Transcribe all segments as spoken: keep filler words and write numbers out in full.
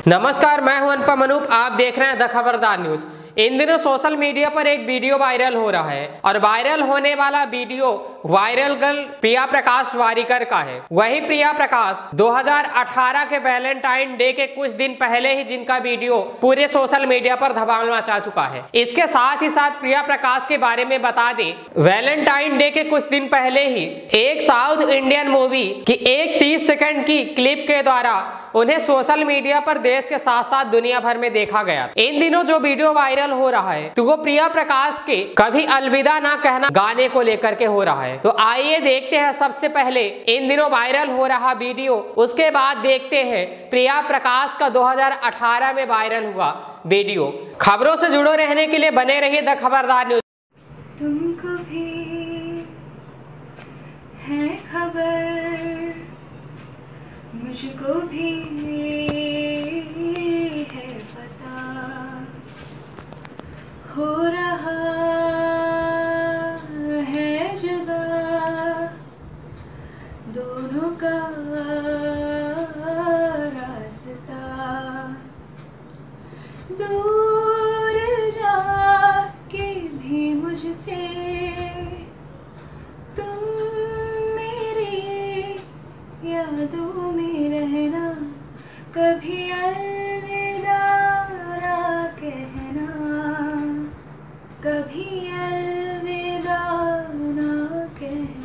नमस्कार, मैं हूं अनुपम अनूप। आप देख रहे हैं द खबरदार न्यूज। इन दिनों सोशल मीडिया पर एक वीडियो वायरल हो रहा है और वायरल होने वाला video viral girl Priya Prakash वारिकर का है। वही प्रिया प्रकाश दो हज़ार अठारह के वैलेंटाइन डे के कुछ दिन पहले ही जिनका वीडियो पूरे सोशल मीडिया पर धमाल मचा चुका है। इसके साथ ही साथ प्रिया प्रकाश के बारे में बता दें, वैलेंटाइन डे के कुछ दिन पहले ही एक साउथ इंडियन मूवी की एक तीस सेकंड की क्लिप के द्वारा उन्हें सोशल मीडिया पर देश के साथ साथ दुनिया भर में देखा गया। इन दिनों जो वीडियो वायरल हो रहा है तो वो प्रिया प्रकाश के कभी अलविदा ना कहना गाने को लेकर के हो रहा है। तो आइए देखते हैं सबसे पहले इन दिनों वायरल हो रहा वीडियो, उसके बाद देखते हैं प्रिया प्रकाश का दो हज़ार अठारह में वायरल हुआ वीडियो। खबरों से जुड़े रहने के लिए बने रहिए द खबरदार न्यूज। तुमको भी है खबर, मुझको भी है पता, हो रहा है जुदा दोनों का रास्ता, दूर जाके भी मुझसे तुम मेरी यादों में रहना, कभी अलविदा ना कहना, कभी अलविदा ना कहना।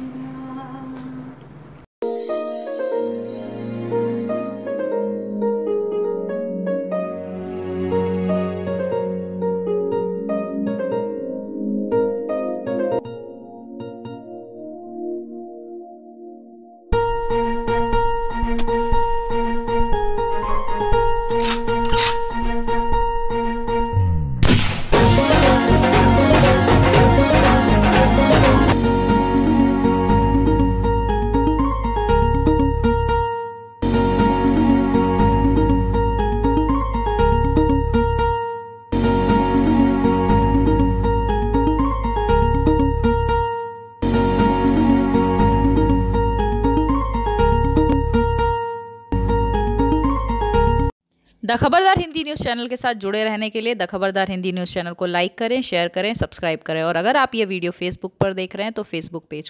The Khabardar Hindi news channel के साथ जुड़े रहने के लिए the Khabardar Hindi news channel को लाइक करें, शेयर करें, सब्सक्राइब करें। और अगर आप ये वीडियो फेसबुक पर देख रहे हैं तो फेसबुक पेज